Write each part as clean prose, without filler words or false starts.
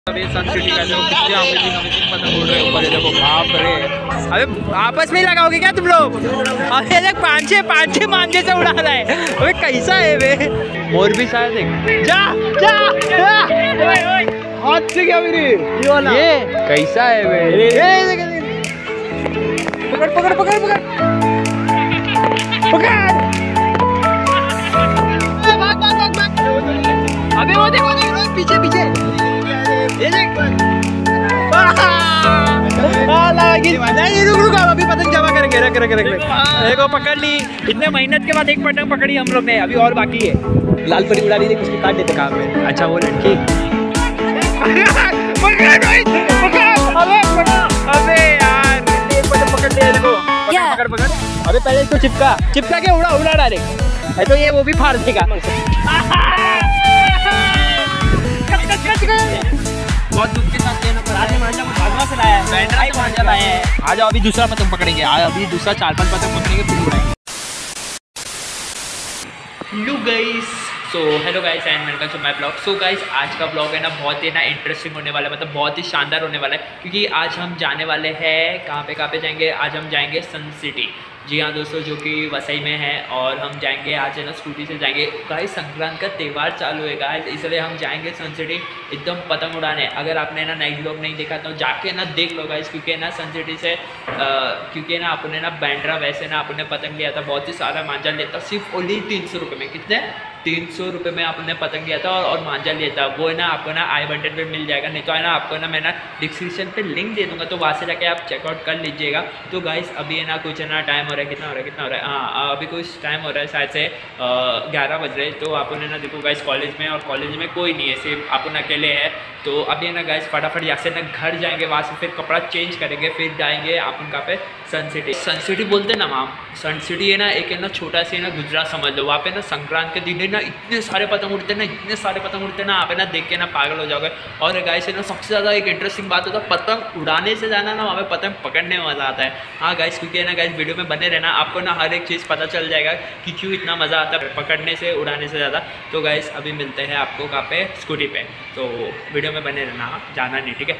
अभी सन सिटी का देखो कितने अमेजिंग पतंग उड़ रहे हैं ऊपर, देखो बाप रे। अबे आपस में ही लगाओगे क्या तुम लोग? अबे देख पाँच छः मांझे से उड़ा रहा है। अबे कैसा है बे? मोर भी शायद देख, जा हाथ से क्या मेरी ये वाला, ये कैसा है बे? पकड़ पकड़ पकड़ पकड़ पकड़। अबे वो देखो पीछे पीछे, ये देख। रुक अभी पतंग जमा करेंगे, रख देखो पकड़ ली। इतने मेहनत के बाद एक पतंग पकड़ी हम लोग ने, अभी और बाकी है। लाल परी उड़ा दी थी, उसको काट देते काम में। अच्छा वो लड़की अबे यार पकड़ लिया देखो, पकड़। अबे पहले इसको चिपका के उड़ा डायरेक्ट, तो ये वो भी फाड़ देगा। बहुत दुख के साथ लेना पड़ा है। आ जाओ अभी दूसरा पतंग पकड़ेंगे, अभी दूसरा 4-5 पतंग पकड़ेंगे फिर उड़ाएंगे। Hello guys and welcome to my blog. So guys आज का ब्लॉग है ना बहुत ही ना इंटरेस्टिंग होने वाला है, मतलब बहुत ही शानदार होने वाला है, क्योंकि आज हम जाने वाले हैं कहाँ पे जाएंगे। आज हम जाएंगे सन सिटी। जी हाँ दोस्तों, जो कि वसई में है, और हम जाएंगे आज है ना स्कूटी से जाएंगे। गाइस संक्रांत का त्यौहार चालू है गाइस, इसलिए हम जाएंगे सन सिटी एकदम पतंग उड़ाने। अगर आपने ना नई ब्लॉग नहीं देखा तो जाके ना देख लो गाइस, क्योंकि ना सन सिटी से क्योंकि ना अपने ना बैंड्रा वैसे ना अपने पतंग लिया था, बहुत ही सारा मांझा लिया था, सिर्फ ओनली 300 रुपये में। कितने? 300 रुपये में आपने पतंग लिया था और मांझा लिया था। वो है ना आपको ना आई बटन पे मिल जाएगा, नहीं तो है ना आपको ना मैं ना डिस्क्रिप्शन पे लिंक दे दूंगा, तो वहाँ से जाके आप चेकआउट कर लीजिएगा। तो गाइस अभी है ना कुछ है ना टाइम हो रहा है, कितना हो रहा है? हाँ अभी कुछ टाइम हो रहा है, शायद से 11 बज रहे। तो आप ना देखो गाइस कॉलेज में, और कॉलेज में कोई नहीं है, सिर्फ आप अकेले है। तो अभी है ना गाइस फटाफट यहाँ से ना घर जाएंगे, वहाँ से फिर कपड़ा चेंज करेंगे, फिर जाएंगे आप उनका पे सन सिटी। सन सिटी बोलते ना वहाँ, सन सिटी है ना एक है ना छोटा सी है ना गुजरात समझ लो। वहाँ पे ना संक्रांत के दिन है ना इतने सारे पतंग उड़ते ना, आप है ना देख के ना पागल हो जाओगे। और गाइस है ना सबसे ज़्यादा एक इंटरेस्टिंग बात होता है, पतंग उड़ाने से जाना ना वहाँ पे पतंग पकड़ने में मज़ा आता है। हाँ गाइस, क्योंकि है ना गाइस वीडियो में बने रहना, आपको ना हर एक चीज़ पता चल जाएगा कि क्यों इतना मज़ा आता है पकड़ने से उड़ाने से ज़्यादा। तो गाइस अभी मिलते हैं आपको कहाँ पे? स्कूटी पे। तो वीडियो में बने रहना, जाना नहीं, ठीक है?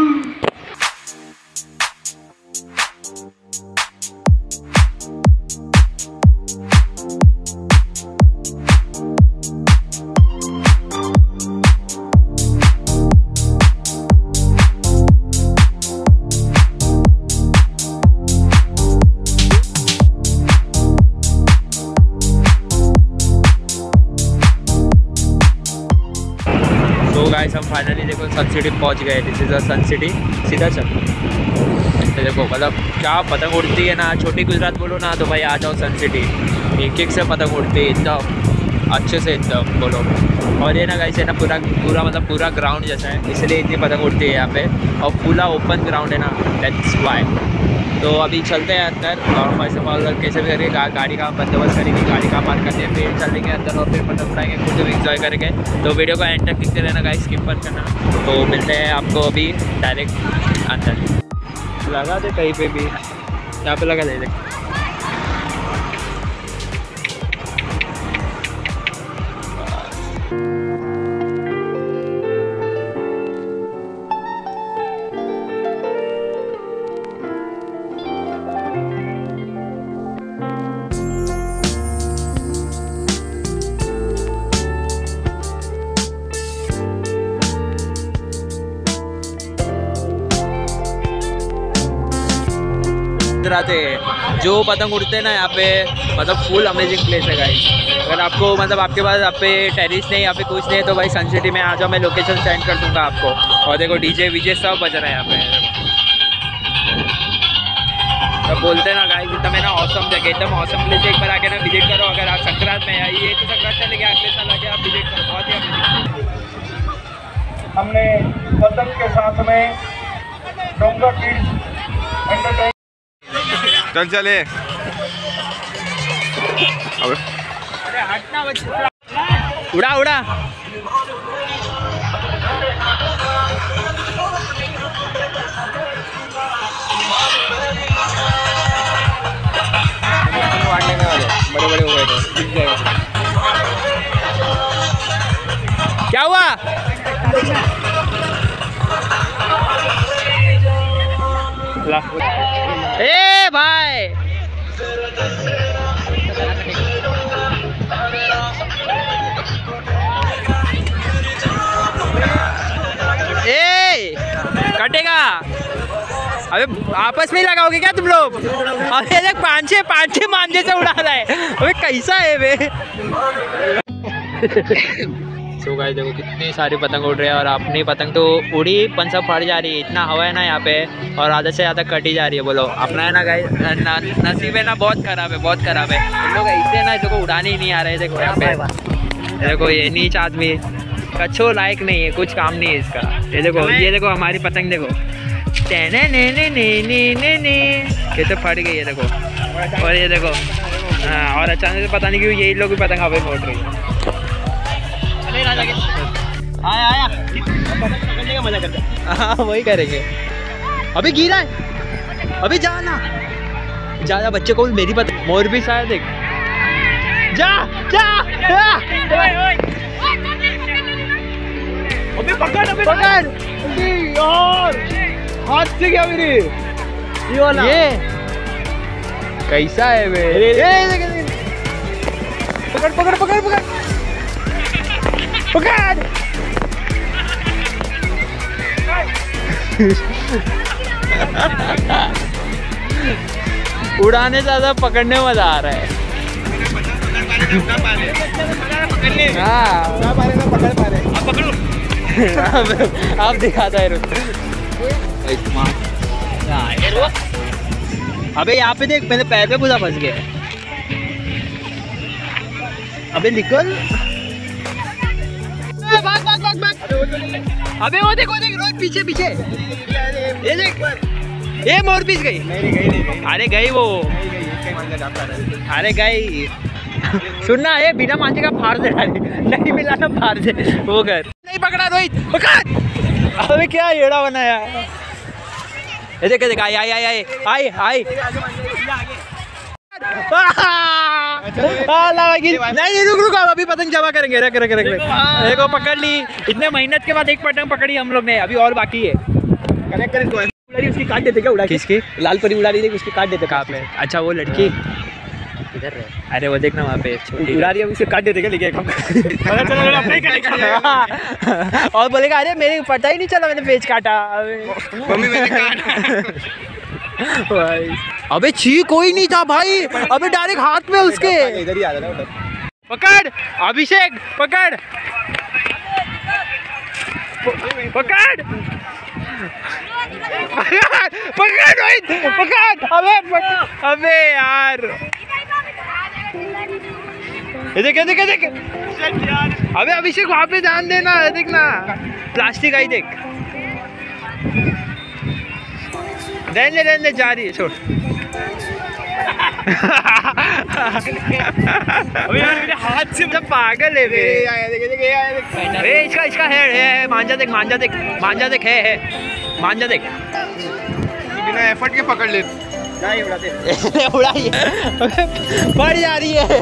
गाइस हम फाइनली देखो सन सिटी पहुंच गए। This is a Sun City. सीधा चल, तो देखो मतलब क्या पतंग उड़ती है ना। छोटी गुजरात बोलो ना तो भाई आ जाओ सन सिटी, एक से पतंग उड़ती है एकदम अच्छे से एकदम बोलो। और ये ना गाइस है ना पूरा मतलब पूरा ग्राउंड जैसा है, इसलिए इतनी पतंग उड़ती है यहाँ पे, और पूरा ओपन ग्राउंड है ना, दैट्स वाई। तो अभी चलते हैं अंदर, और वैसे कैसे भी करके गाड़ी का बंदोबस्त करेंगे, गाड़ी का पार्क करते हैं, फिर चलेंगे अंदर और फिर पतंग उड़ाएंगे, खुद भी इंजॉय करेंगे। तो वीडियो को एंड तक देखते रहना गाइस, स्किप मत करना। तो मिलते हैं आपको अभी डायरेक्ट अंदर। लगा दे कहीं पे भी, यहाँ पे लगा दे। जो पतंग उड़ते हैं ना यहाँ पे, मतलब फुल अमेजिंग प्लेस है गाइस। अगर आपको मतलब आपके पास आप पे टेरिस नहीं, यहाँ पे कुछ नहीं है, तो भाई सन सिटी में आ जाओ, मैं लोकेशन सेंड कर दूंगा आपको। और देखो डीजे वीजे सब बज रहा है यहाँ पे। तो बोलते ना गाइस एकदम है ना औसम जगह, एकदम औसम प्लेस। एक बार आके ना विजिट करो। अगर आप संक्रांत में आई है तो संक्रांत चले गए, अगले साल आके आप विजिट करो, बहुत ही अमेजिंग। हमने पतंग के साथ में डोंगा किड्स एंटरटेन चले। अरे हटना बच्चा, उड़ा बड़े हो गए थे, क्या हुआ? ए भाई ए कटेगा। अबे आपस में लगाओगे क्या तुम लोग? अबे देख पाँच छः मांझे से उड़ा रहा है। अबे कैसा है बे? सो गाइस देखो कितनी सारी पतंग उड़ रही है और अपनी पतंग तो उड़ी पन सब फट जा रही है। इतना हवा है ना यहाँ पे और आधे से ज़्यादा कटी जा रही है। बोलो अपना है ना गाइस नसीब है ना बहुत ख़राब है, बहुत ख़राब है। हम लोग ऐसे ना इसको उड़ाने ही नहीं आ रहे। देखो यहाँ पे देखो ये नीच आदमी कच्छो लायक नहीं है, कुछ काम नहीं है इसका। ये देखो हमारी पतंग देखो कैसे फट गई है देखो। और ये देखो हाँ, और अचानक से पता नहीं क्यों यही लोग भी पतंग हवा में उड़ रही है। आया पकड़ने का मजा करते हैं। हाँ वही करेंगे। अभी गिरा है, अभी जाना जा बच्चे को मेरी पतंग मोर भी शायद देख जा जा अभी पकड़ यार हाथ से क्या मेरी ये कैसा है बे? पकड़ पकड़ पकड़ पकड़ पकड़ उड़ाने से ज्यादा पकड़ने में मजा आ रहा है। आप दिखाता है अबे यहाँ पे देख मेरे पैर पे पूरा फंस गया। अबे निकल भाग भाग भाग भाग। अबे वो देख रोज पीछे पीछे ये देख ये मोर पीस गई। अरे गई वो अरे गई सुनना है बिना मांझे का फाड़ दे नहीं मिला ना फाड़ दे वो कर नहीं पकड़ा रोहित पकड़। अबे क्या येड़ा बनाया ये देख देख आई आई आई आई आई आई नहीं रुक रुक अभी पतंग जमा करेंगे। रख रख रख देखो पकड़ ली। इतने मेहनत के बाद एक पतंग पकड़ी हम लोग ने, अभी और बाकी है। कनेक्ट कर इसको। उसकी काट देते क्या उड़ा? किसकी? लाल परी उड़ा रही थी उसकी काट देते। कहाँ पे? अच्छा वो लड़की इधर है। अरे वो देखना वहाँ पे उड़ा रही है उसे काट देते क्या लेके और बोलेगा अरे मेरे पता ही नहीं चला मैंने पेज काटा। मम्मी मैंने काटा। अबे छी कोई नहीं था भाई। अबे डायरेक्ट हाथ में उसके इधर ही आ रहा है। पकड़ अभिषेक पकड़ पकड़ पकड़ रोहित पकड़। अबे यार देख देख देख। अबे अभिषेक वहाँ पे ध्यान देना देखना प्लास्टिक आई देख। रहने दे जा रही है छोड़। मेरे हाथ से जब पागल है बे। इसका है मांझा देख मांझा देख मांझा देख है मांझा देख बिना एफर्ट के पकड़ ले उड़ाई बढ़ जा रही है।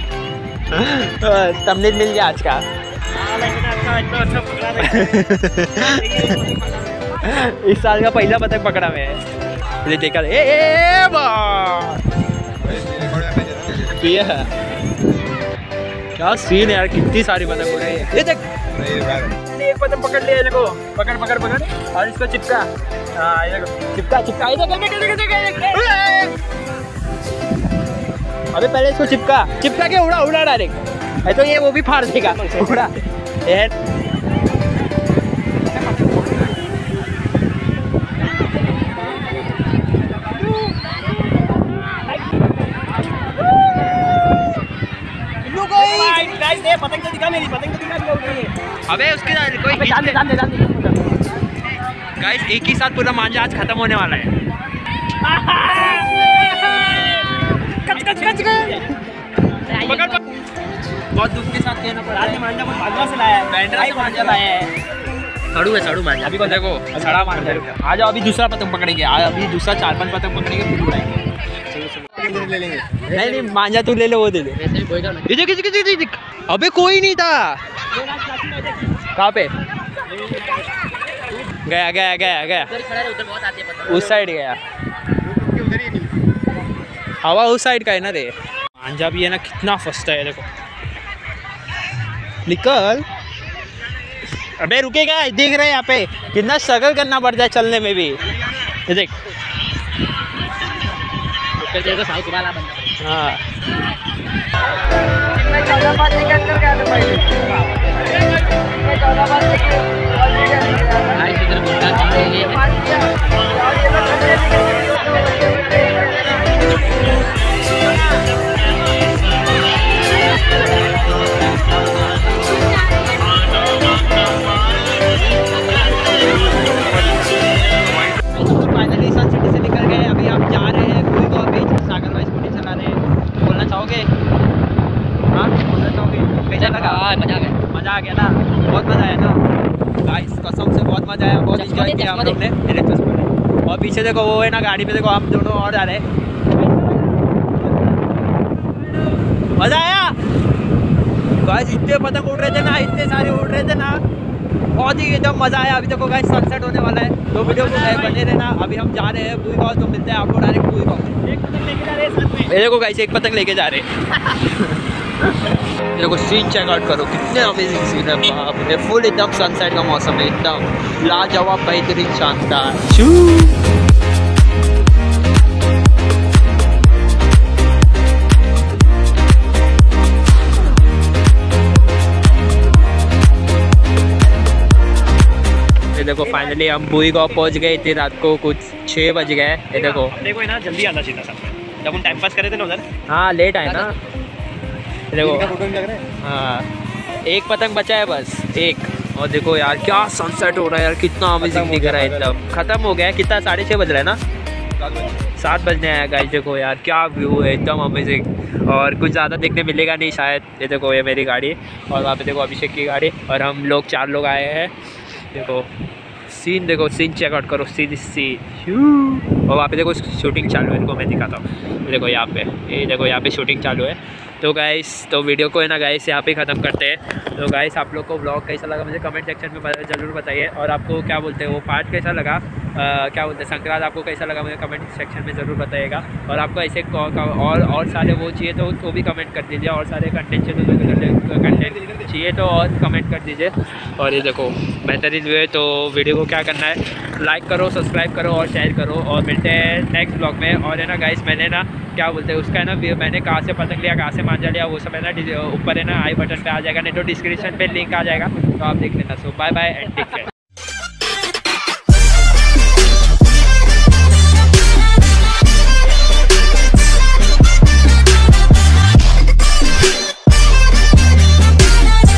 तमनील मिल गया आज का। इस साल का पहला पतंग पकड़ा मैं देखा। क्या सीन है यार कितनी सारी पतंग उड़ रही है। ये देख एक पतंग पकड़ लिया देखो पकड़ पकड़ पकड़ और इसको चिपका। हाँ ये देखो चिपका चिपका। अबे पहले इसको चिपका चिपका के उड़ा उड़ा डायरेक्ट है तो ये वो भी फाड़ देगा उड़ा। पतंग तो दिखा मेरी पतंग तो दिखा। अबे उसके कोई गाइस एक ही साथ पूरा मांझा आज खत्म होने वाला है। कच कच कच पकड़ बहुत दुख के साथ कहना पड़ा। मांझा बहुत भागवा से लाया है बैंड्रा से मांझा लाया है। साड़ू है साड़ू मांझा। अभी देखो सड़ा मांझा। आ जाओ अभी दूसरा पतंग पकड़ेंगे। अभी दूसरा 4-5 पतंग पकड़ेंगे फिर उड़ाएंगे। ले लेंगे। नहीं मांझा तू ले लो वो दे दे। अबे कोई नहीं था। कहाँ पे गया गया गया गया उस साइड गया। हवा उस साइड का है ना रे। मांझा भी है ना, कितना फंसता है देखो। निकल, अबे रुकेगा, देख रहे हैं यहाँ पे कितना स्ट्रगल करना पड़ता है चलने में भी। ये देख, हाँ फाइनली सन सिटी से निकल गए। अभी हम जा रहे हैं भूईगांव बीच। सागर भाई स्कूटी चला रहे हैं। बोलना चाहोगे? हाँ बोलना चाहोगे? कैसा लगा? मज़ा आ गया, मज़ा आ गया ना, बहुत मज़ा आया ना गाइस, कसम से बहुत मज़ा आया, बहुत इंजॉय किया हम लोग ने। और पीछे देखो वो है ना गाड़ी पे, देखो हम दोनों और आ रहे हैं। मज़ा आया गाइस, इतने पतंग उड़ रहे थे ना, इतने सारे उड़ रहे थे ना, बहुत ही एकदम मज़ा आया। अभी देखो गाइस सनसेट होने वाला है, तो वीडियो को बने रहना। अभी हम जा रहे हैं भूईगांव, तो मिलते हैं आपको डायरेक्ट भूईगांव में। एक पतंग लेके जा रहे हैं साथ में, ये देखो गाइस एक पतंग लेके जा रहे हैं। देखो सीन चेकआउट करो, कितने अमेजिंग सीन है, बाप रे। फुल एकदम सनसेट का मौसम है, एकदम लाजवाब, बेहतरीन, शानदार। देखो फाइनली हम भूईगांव पहुंच गए। इतनी रात को कुछ 6 बज गए। ये देखो है ना, जल्दी आना चाहिए था जब हम टाइम पास करे थे ना उधर। हाँ लेट आए ना। देखो हाँ एक पतंग बचा है बस, एक। और देखो यार क्या सनसेट हो रहा है यार, कितना अमेजिंग दिख रहा है एकदम। खत्म हो गया, कितना 6:30 बज रहा है ना, 7 बजने आया गाइस। देखो यार क्या व्यू है, एकदम अमेजिंग। और कुछ ज़्यादा देखने मिलेगा नहीं शायद। ये देखो ये मेरी गाड़ी, और वहाँ पे देखो अभिषेक की गाड़ी, और हम लोग 4 लोग आए हैं। देखो सीन, देखो सीन चेकआउट करो, सीन। और वहाँ पे देखो शूटिंग चालू है, इनको मैं दिखाता हूँ। देखो यहाँ पे, ये देखो यहाँ पे शूटिंग चालू है। तो गाइस तो वीडियो को है ना गाइस यहाँ पे ख़त्म करते हैं। तो गाइस आप लोग को व्लॉग कैसा लगा मुझे कमेंट सेक्शन में ज़रूर बताइए। और आपको क्या बोलते हैं वो पार्ट कैसा लगा, क्या बोलते हैं संक्रांत आपको कैसा लगा मुझे कमेंट सेक्शन में ज़रूर बताइएगा। और आपको ऐसे और सारे वो चाहिए तो भी कमेंट कर दीजिए, और सारे कंटेंट चाहिए तो और कमेंट कर दीजिए। और ये देखो बेहतरीन व्यू है। तो वीडियो को क्या करना है, लाइक करो, सब्सक्राइब करो और शेयर करो। और मिलते हैं नेक्स्ट ब्लॉग में। और है ना गाइस मैंने ना क्या बोलते हैं उसका है ना, मैंने कहाँ से पतंग लिया, कहाँ से मांझा लिया, वो सब है ना ऊपर है ना आई बटन पे आ जाएगा, नहीं तो डिस्क्रिप्शन पे लिंक आ जाएगा, तो आप देख लेना। So bye bye and take care.